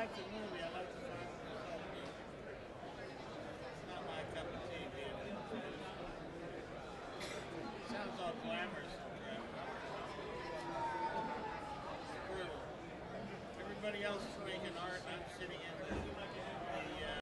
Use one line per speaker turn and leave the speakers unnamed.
watch a movie. I like to find myself music. It's not my cup of tea, man. It sounds all glamorous and crap. It's brutal. Everybody else is making art, and I'm sitting in the